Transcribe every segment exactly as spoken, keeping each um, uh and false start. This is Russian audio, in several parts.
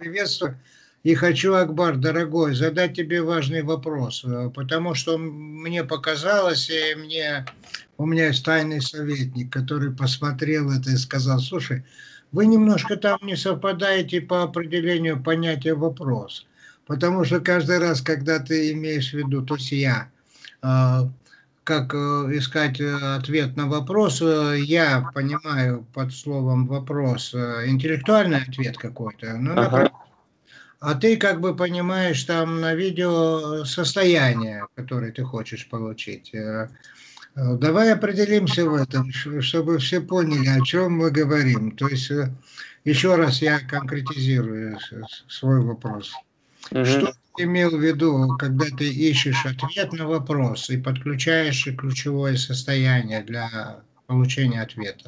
приветствую. И хочу, Акбар, дорогой, задать тебе важный вопрос, э, потому что мне показалось, и мне, у меня есть тайный советник, который посмотрел это и сказал: слушай, вы немножко там не совпадаете по определению понятия «вопрос». Потому что каждый раз, когда ты имеешь в виду, то есть я, э, как э, искать э, ответ на вопрос, э, я понимаю под словом «вопрос» э, интеллектуальный ответ какой-то, ну, например, Ага. а ты как бы понимаешь там на видео состояние, которое ты хочешь получить. Э, э, Давай определимся в этом, ш- чтобы все поняли, о чем мы говорим. То есть, э, еще раз я конкретизирую с- с- свой вопрос. Что Мгм. ты имел в виду, когда ты ищешь ответ на вопрос и подключаешь ключевое состояние для получения ответа?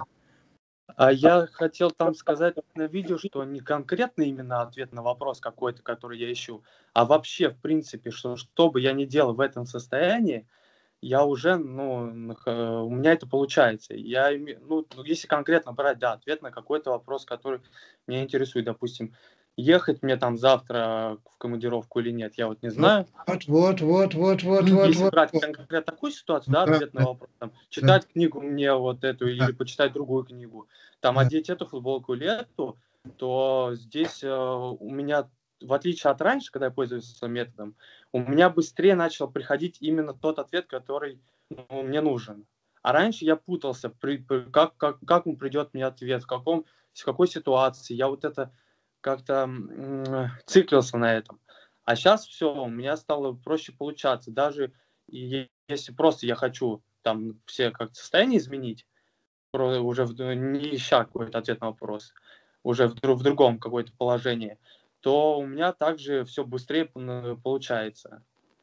А я хотел там сказать на видео, что не конкретно именно ответ на вопрос какой-то, который я ищу, а вообще, в принципе, что что бы я ни делал в этом состоянии, я уже, ну, нах э, у меня это получается. Я име ну, ну, если конкретно брать, да, ответ на какой-то вопрос, который меня интересует, допустим, ехать мне там завтра в командировку или нет, я вот не Вот, знаю. вот, вот, вот, вот, Ну, вот, если вот, брать вот. конкретно такую ситуацию, Ну да, да, ответ на да, вопрос, там, да, читать книгу мне вот эту или да, почитать другую книгу, там, да. одеть эту футболку или эту, то здесь э, у меня, в отличие от раньше, когда я пользовался методом, у меня быстрее начал приходить именно тот ответ, который ну, мне нужен. А раньше я путался, при, при- как, как, как он придет мне ответ, в, каком, в какой ситуации. Я вот это как-то м, циклился на этом. А сейчас все, у меня стало проще получаться. Даже и если просто я хочу там все как состояние изменить, про уже в не ища какой-то ответ на вопрос, уже в дру в другом какое-то положении, то у меня также все быстрее н получается.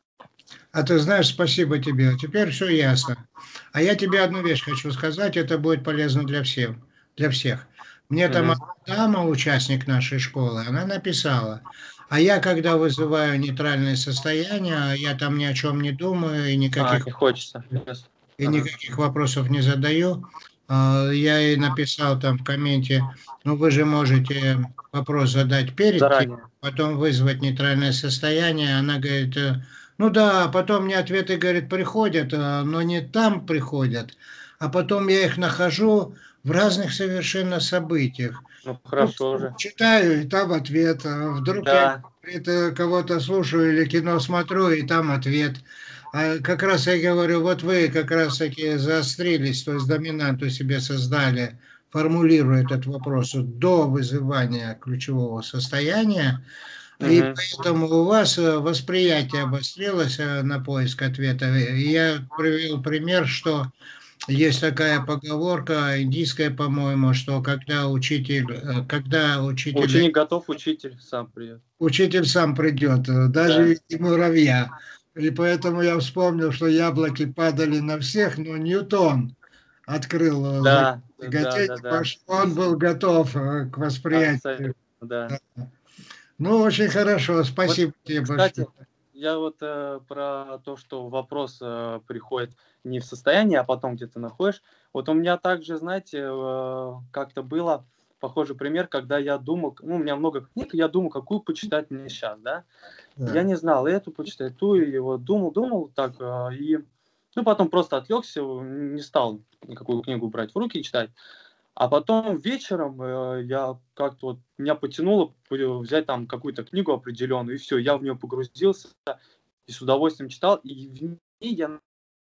А ты знаешь, спасибо тебе. Теперь все ясно. А я тебе одну вещь хочу сказать, это будет полезно для всех. Для всех. Мне там Мгм. одна дама, участник нашей школы, она написала: а я, когда вызываю нейтральное состояние, я там ни о чем не думаю и А, никаких не хочется. Ясно. и Ага. никаких вопросов не задаю. А, Я ей написал там в комменте: ну вы же можете вопрос задать перед тем, Заранее. потом вызвать нейтральное состояние. Она говорит: э, ну да, потом мне ответы, говорит, приходят, а, но не там приходят, а потом я их нахожу в разных совершенно событиях. Ну, Ну, хорошо же. читаю, и там ответ. А вдруг я, Да. говорит, э, кого-то слушаю или кино смотрю, и там ответ. А как раз я говорю, вот вы как раз таки заострились, то есть доминанту себе создали, формулируя этот вопрос вот до вызывания ключевого состояния, и Мгм. поэтому у вас э, восприятие обострилось э, на поиск ответа. И я привел пример, что есть такая поговорка индийская, по-моему, что когда учитель, э, когда учитель, Ученик готов, учитель сам придет. учитель сам придет, э, даже Да. и муравья. И поэтому я вспомнил, что яблоки падали на всех, но Ньютон открыл э, закон Да, да, тяготения, да, потому да. что он был готов э, к Абсолютно, восприятию. да. Ну, очень хорошо, Вот, спасибо тебе большое. кстати, я вот э, про то, что вопрос э, приходит не в состоянии, а потом где-то находишь. Вот у меня также, знаете, э, как-то было похожий пример, когда я думал, ну, у меня много книг, и я думал, какую почитать мне сейчас, да. Я Да. не знал, эту почитать, ту, и вот думал, думал так, э, и ну, потом просто отвлекся, не стал никакую книгу брать в руки и читать. А потом вечером э, я как-то вот меня потянуло п- взять там какую-то книгу определенную, и все, я в нее погрузился и с удовольствием читал, и в ней я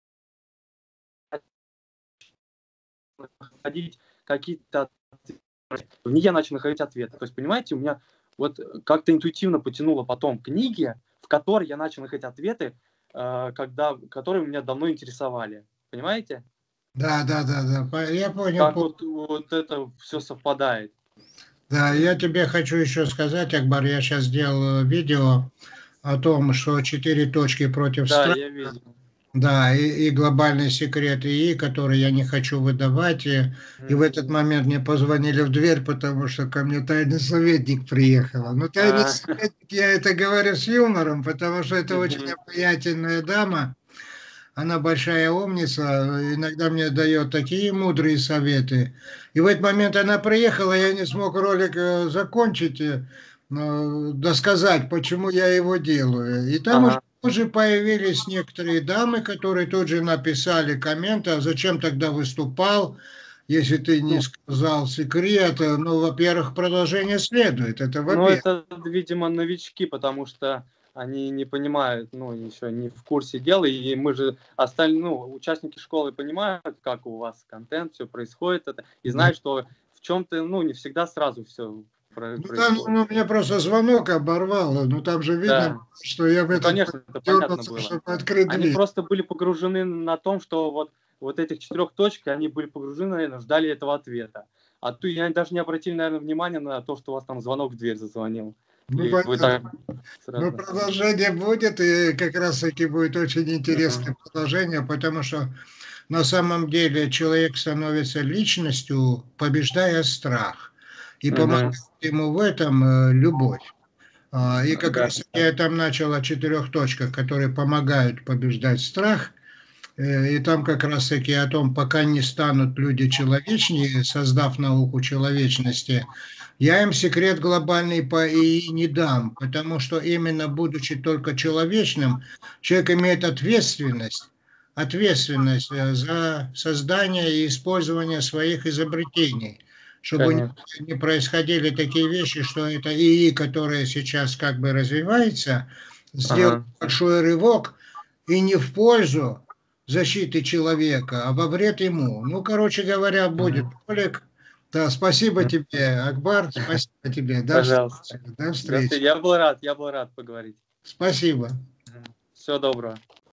начал находить какие-то ответы. В ней я начал находить ответы. То есть, понимаете, у меня вот э, как-то интуитивно потянуло потом книги, в которой я начал находить ответы, э, когда, которые меня давно интересовали. Понимаете? Да, да, да, да, по- я понял. Как по- вот, вот это все совпадает. Да, я тебе хочу еще сказать, Акбар, я сейчас сделал э, видео о том, что четыре точки против Да, страха, я видел. да, и, и глобальный секрет ИИ, который я не хочу выдавать. И, и в Мгм. этот момент мне позвонили в дверь, потому что ко мне тайный советник приехала. Но тайный А, советник, я это говорю с юмором, потому что это очень мгм. обаятельная дама. Она большая умница, иногда мне дает такие мудрые советы. И в этот момент она приехала, я не смог ролик э, закончить. э, ну, досказать, почему я его делаю. И там уже Ага. уже появились некоторые дамы, которые тут же написали комменты, а зачем тогда выступал, если ты не Ну, сказал секрет. Ну, во-первых, продолжение следует, это ну, во-первых. это, видимо, новички, потому что они не понимают, ну, еще не в курсе дела, и мы же остальные, ну, участники школы понимают, как у вас контент, все происходит, это, и Да. знают, что в чем-то, ну, не всегда сразу все Ну, там, происходит. ну, мне просто звонок оборвало, ну, там же видно, Да. что я в Ну, этот конечно, это понятно дернулся, было. чтобы открыть Они дверь. просто были погружены на том, что вот, вот этих четырех точек, они были погружены, наверное, ждали этого ответа. А то я даже не обратили, наверное, внимания на то, что у вас там звонок в дверь зазвонил. Ну, И вы понятно. так Ну, сразу. продолжение будет, и как раз-таки будет очень интересное Мгм. продолжение, потому что на самом деле человек становится личностью, побеждая страх, и помогает Мгм. ему в этом э, любовь. А, И как Да. раз я там начал о четырех точках, которые помогают побеждать страх. Э, И там как раз-таки о том, пока не станут люди человечнее, создав науку человечности, я им секрет глобальный по ИИ не дам, потому что именно будучи только человечным, человек имеет ответственность, ответственность э, за создание и использование своих изобретений, чтобы не Конечно. не происходили такие вещи, что это ИИ, которое сейчас как бы развивается, сделал Ага. большой рывок и не в пользу защиты человека, а во вред ему. Ну, короче говоря, будет Мгм. ролик. Да, спасибо тебе, Акбар, спасибо тебе. До Пожалуйста. встречи. До До встречи. свидания. Я был рад, я был рад поговорить. Спасибо. Всего доброго.